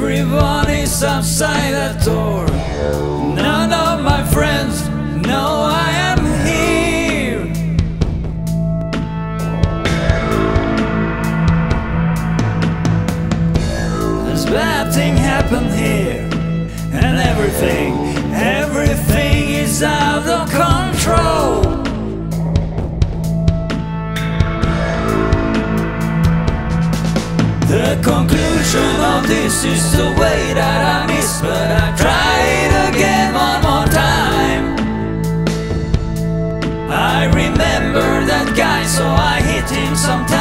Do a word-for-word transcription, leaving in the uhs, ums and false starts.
Everyone is outside that door. None of my friends know I am here. This bad thing happened here, and everything, everything is out of control. The conclusion of this is the way that I miss, but I try it again one more time. I remember that guy, so I hit him sometime.